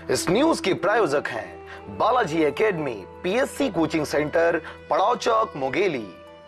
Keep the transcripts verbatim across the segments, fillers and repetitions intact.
इस न्यूज के प्रायोजक हैं Balaji academy, PSC coaching centre, Padav Chowk, Mungeli.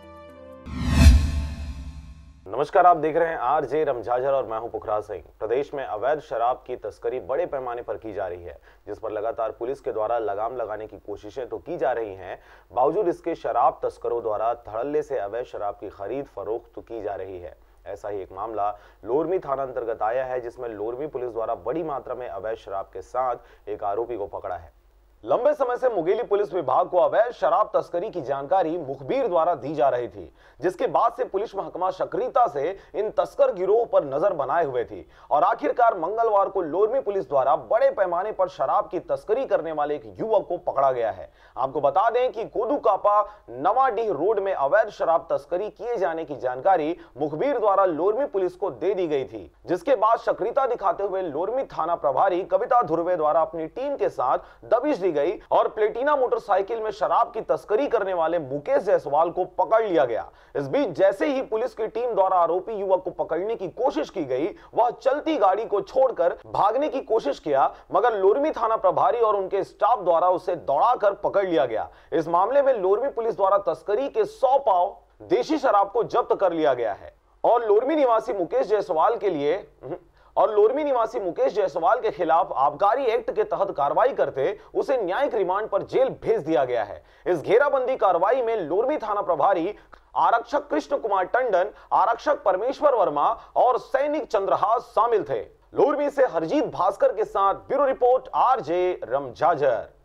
नमस्कार, आप देख रहे हैं आरजे रमझाझर और मैं हूं पुखराज सिंह। प्रदेश में अवैध शराब की तस्करी बड़े पैमाने पर की जा रही है, जिस पर लगातार पुलिस के द्वारा लगाम लगाने की कोशिशें तो की जा रही हैं, बावजूद इसके शराब तस्करों द्वारा धड़ल्ले से अवैध शराब की खरीद फरोख्त तो की जा रही है। ऐसा ही एक मामला लोरमी थाना अंतर्गत आया है, जिसमें लोरमी पुलिस द्वारा बड़ी मात्रा में अवैध शराब के साथ एक आरोपी को पकड़ा है। लंबे समय से मुंगेली पुलिस विभाग को अवैध शराब तस्करी की जानकारी मुखबिर द्वारा दी जा रही थी, जिसके बाद से पुलिस महकमा सक्रियता से इन तस्कर गिरोह पर नजर बनाए हुए थी और आखिरकार मंगलवार को लोरमी पुलिस द्वारा बड़े पैमाने पर शराब की तस्करी करने वाले एक युवक को पकड़ा गया है। आपको बता दें कि कोदूकापा नवाडीह रोड में अवैध शराब तस्करी किए जाने की जानकारी मुखबिर द्वारा लोरमी पुलिस को दे दी गई थी, जिसके बाद सक्रियता दिखाते हुए लोरमी थाना प्रभारी कविता धुर्वे द्वारा अपनी टीम के साथ दबिश गई और प्लेटिना मोटरसाइकिल में शराब की तस्करी करने वाले मुकेश जायसवाल को पकड़ लिया गया। इस बीच जैसे ही पुलिस की टीम द्वारा आरोपी युवक को पकड़ने की कोशिश की गई, वह चलती गाड़ी को छोड़कर भागने की कोशिश किया, मगर लोरमी थाना प्रभारी और उनके स्टाफ द्वारा उसे दौड़ाकर पकड़ लिया गया। इस मामले में लोरमी पुलिस द्वारा तस्करी के सौ पाव देशी शराब को जब्त कर लिया गया है और लोरमी निवासी मुकेश जायसवाल के लिए और लोरमी निवासी मुकेश जायसवाल के खिलाफ आबकारी एक्ट के तहत कार्रवाई करते उसे न्यायिक रिमांड पर जेल भेज दिया गया है। इस घेराबंदी कार्रवाई में लोरमी थाना प्रभारी आरक्षक कृष्ण कुमार टंडन, आरक्षक परमेश्वर वर्मा और सैनिक चंद्रहास शामिल थे। लोरमी से हरजीत भास्कर के साथ ब्यूरो रिपोर्ट, आरजे रमझाझर।